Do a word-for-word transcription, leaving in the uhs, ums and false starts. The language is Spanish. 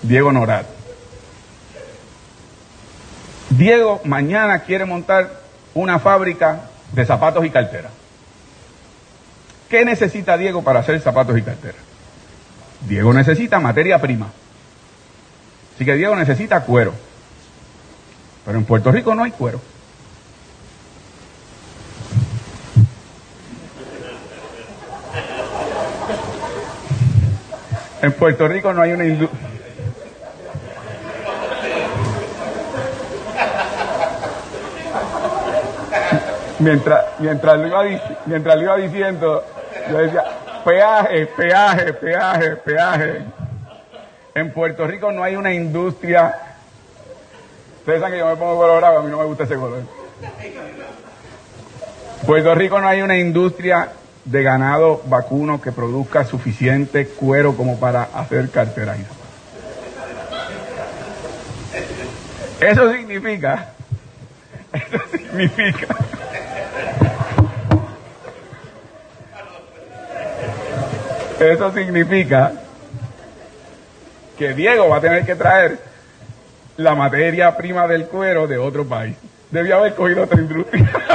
Diego Norat. Diego mañana quiere montar una fábrica de zapatos y carteras. ¿Qué necesita Diego para hacer zapatos y carteras? Diego necesita materia prima. Así que Diego necesita cuero. Pero en Puerto Rico no hay cuero. En Puerto Rico no hay una industria. Mientras, mientras, lo iba, mientras lo iba diciendo, yo decía, peaje, peaje, peaje, peaje. En Puerto Rico no hay una industria. Ustedes saben que yo me pongo colorado, a mí no me gusta ese color. Puerto Rico no hay una industria de ganado vacuno que produzca suficiente cuero como para hacer carteras y zapatos. Eso significa, eso significa, eso significa que Diego va a tener que traer la materia prima del cuero de otro país. Debía haber cogido otra industria.